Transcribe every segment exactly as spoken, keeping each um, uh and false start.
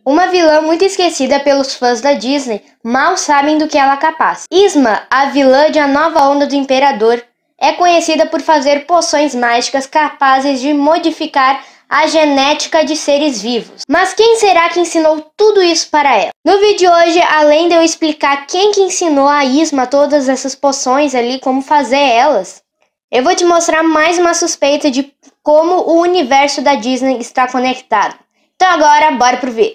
Uma vilã muito esquecida pelos fãs da Disney, mal sabem do que ela é capaz. Yzma, a vilã de A Nova Onda do Imperador, é conhecida por fazer poções mágicas capazes de modificar a genética de seres vivos. Mas quem será que ensinou tudo isso para ela? No vídeo de hoje, além de eu explicar quem que ensinou a Yzma todas essas poções ali, como fazer elas, eu vou te mostrar mais uma suspeita de como o universo da Disney está conectado. Então agora, bora pro vídeo.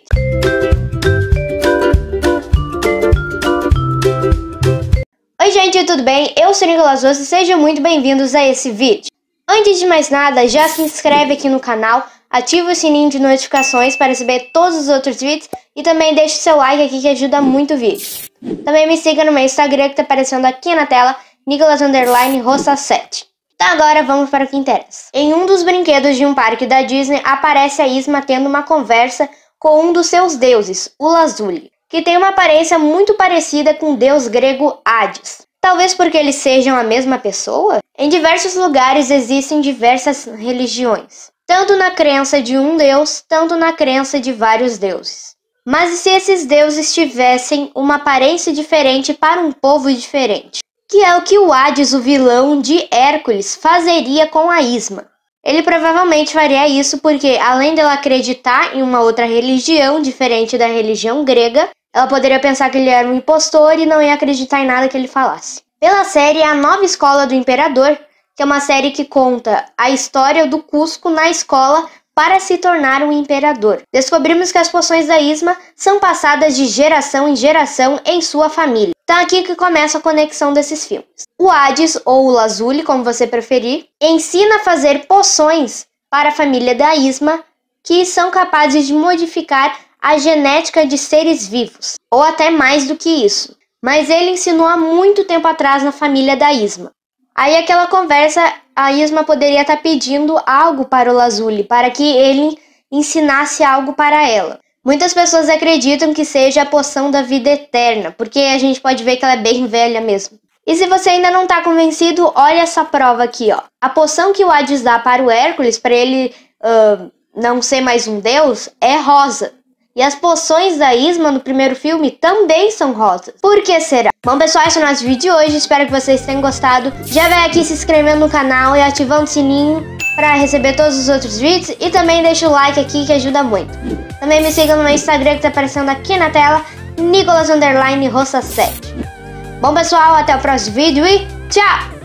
Oi gente, tudo bem? Eu sou o Nicolas Osso e sejam muito bem-vindos a esse vídeo. Antes de mais nada, já se inscreve aqui no canal, ativa o sininho de notificações para receber todos os outros vídeos e também deixe seu like aqui que ajuda muito o vídeo. Também me siga no meu Instagram que está aparecendo aqui na tela, Nicolas underline Roça sete. Então agora vamos para o que interessa. Em um dos brinquedos de um parque da Disney, aparece a Yzma tendo uma conversa com um dos seus deuses, o Lazuli, que tem uma aparência muito parecida com o deus grego Hades. Talvez porque eles sejam a mesma pessoa? Em diversos lugares existem diversas religiões, tanto na crença de um deus, tanto na crença de vários deuses. Mas e se esses deuses tivessem uma aparência diferente para um povo diferente? Que é o que o Hades, o vilão de Hércules, fazeria com a Yzma. Ele provavelmente faria isso porque, além dela acreditar em uma outra religião diferente da religião grega, ela poderia pensar que ele era um impostor e não ia acreditar em nada que ele falasse. Pela série A Nova Escola do Imperador, que é uma série que conta a história do Cusco na escola para se tornar um imperador, descobrimos que as poções da Yzma são passadas de geração em geração em sua família. Então aqui que começa a conexão desses filmes. O Hades, ou o Lazuli, como você preferir, ensina a fazer poções para a família da Yzma que são capazes de modificar a genética de seres vivos, ou até mais do que isso. Mas ele ensinou há muito tempo atrás na família da Yzma. Aí aquela conversa, a Yzma poderia estar pedindo algo para o Lazuli, para que ele ensinasse algo para ela. Muitas pessoas acreditam que seja a poção da vida eterna, porque a gente pode ver que ela é bem velha mesmo. E se você ainda não está convencido, olha essa prova aqui, ó. A poção que o Hades dá para o Hércules, para ele uh, não ser mais um deus, é rosa. E as poções da Yzma no primeiro filme também são rosas. Por que será? Bom pessoal, esse é o nosso vídeo de hoje, espero que vocês tenham gostado. Já vai aqui se inscrevendo no canal e ativando o sininho para receber todos os outros vídeos. E também deixa o like aqui que ajuda muito. Também me siga no meu Instagram que está aparecendo aqui na tela, Nicolas underline Roça sete. Bom pessoal, até o próximo vídeo e tchau!